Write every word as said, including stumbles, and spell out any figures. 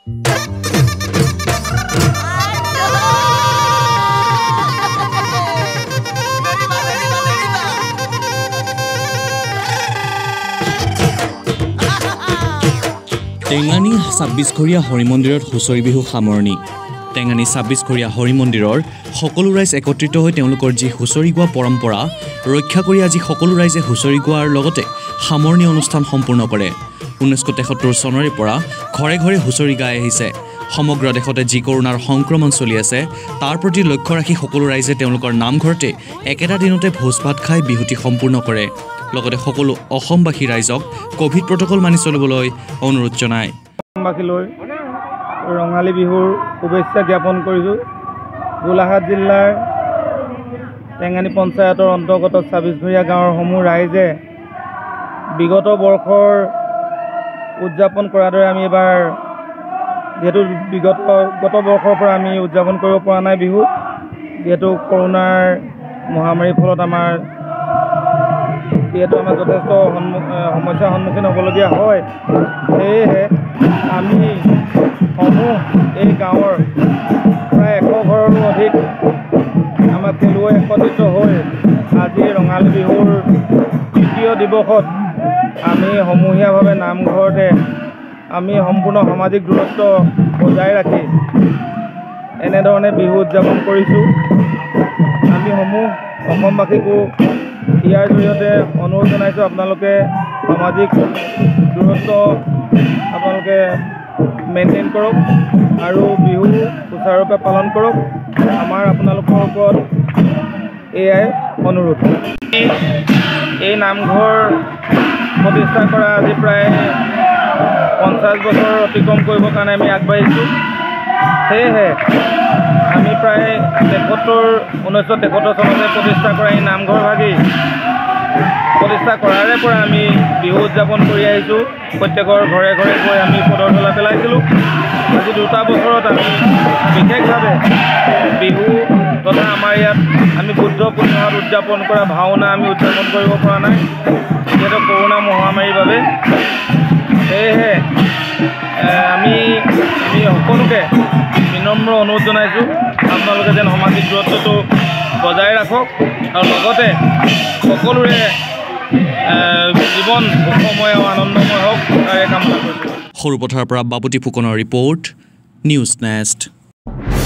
টেঙানী ছাব্বিছঘৰীয়া হৰি মন্দিৰত হুঁচৰি বিহু সামৰণি টেঙানী ছাব্বিছঘৰীয়া হৰি মন্দিৰৰ সকলো ৰাইজ একত্ৰিত হৈ তেওঁলোকৰ যি হুঁচৰি গোৱা পৰম্পৰা ৰক্ষা কৰি আজি সকলো ৰাইজে হুঁচৰি গোৱাৰ লগতে সামৰণি অনুষ্ঠান সম্পূৰ্ণ কৰে ঊনৈছশ তেসত্তৰ চনৰে পৰা ঘৰে ঘৰে হুঁচৰি গাই আহিছে সমগ্ৰ দেশতে যি কৰোনাৰ সংক্ৰমণ চলি আছে তাৰ প্ৰতি লক্ষ্য ৰাখি সকলো ৰাইজে তেওঁলোকৰ নামঘৰতে একেটা দিনতে ভোজ ভাত খাই বিহুটি সম্পূৰ্ণ কৰে লগতে সকলো অসমবাসী ৰাইজক কোভিড প্ৰটকল মানি চলিবলৈ অনুৰোধ জনায় অসমবাসীলৈ ৰঙালী বিহুৰ শুভেচ্ছা জ্ঞাপন কৰিছোঁ গোলাঘাট জিলাৰ টেঙানী পঞ্চায়তৰ অন্তৰ্গত ছাব্বিছঘৰীয়া গাঁৱৰ সমূহ ৰাইজে বিগত বৰ্ষৰ উদযাপন কৰাৰ দৰে আমি এবাৰ যেহেতু বিগত গত বৰ্ষৰ পৰা আমি উদযাপন কৰিব পৰা নাই বিহু যেহেতু কৰোনাৰ মহামাৰীৰ ফলত আমাৰ যিহেতু আমাৰ যথেষ্ট সমস্যাৰ সন্মুখীন হ'বলগীয়া হয় সেয়েহে আমি সমূহ এই গাঁৱৰ প্ৰায় এশ ঘৰৰো অধিক আমাৰ খেলুৱৈ একত্ৰিত হৈ আজি ৰঙালী বিহুৰ তৃতীয় দিৱসত আমি সমূহীয়াভাৱে নামঘৰতে আমি সম্পূৰ্ণ সামাজিক দূৰত্ব বজাই ৰাখি এনেধৰণে বিহু উদযাপন কৰিছোঁ আমি সমূহ অসমবাসীকো ইয়াৰ জৰিয়তে অনুৰোধ জনাইছোঁ আপোনালোকে সামাজিক দূৰত্ব আপোনালোকে মেইনটেইন কৰক আৰু বিহু সুচাৰুৰূপে পালন কৰক আমাৰ আপোনালোকৰ ওপৰত এয়াই অনুৰোধ এই নামঘৰ প্ৰতিষ্ঠা কৰা আজি প্ৰায় পঞ্চাছ বছৰ অতিক্ৰম কৰিবৰ কাৰণে আমি আগবাঢ়িছোঁ সেয়েহে আমি প্ৰায় তেসত্তৰ ঊনৈছশ তেসত্তৰ চনতে প্ৰতিষ্ঠা কৰা এই নামঘৰ ভাগি প্ৰতিষ্ঠা কৰাৰে পৰা আমি বিহু উদযাপন কৰি আহিছোঁ প্ৰত্যেকৰ ঘৰে ঘৰে গৈ আমি পদৰ ঢলা পেলাইছিলোঁ আজি দুটা বছৰত আমি বিশেষভাৱে বিহু তথা আমাৰ ইয়াত আমি বুদ্ধ পূৰ্ণিমাত উদযাপন কৰা ভাওনা আমি উদযাপন কৰিব পৰা নাই যিহেতু কৰোনা মহামাৰীৰ বাবে সেয়েহে আমি আমি সকলোকে বিনম্ৰ অনুৰোধ জনাইছোঁ আপোনালোকে যেন সামাজিক দূৰত্বটো বজাই ৰাখক আৰু লগতে সকলোৰে জীৱন সুখময় আৰু আনন্দময় হওক তাৰে কামনা কৰিছোঁ সৰুপথাৰৰ পৰা বাবুতি ফুকনৰ ৰিপৰ্ট নিউজ নেষ্ট।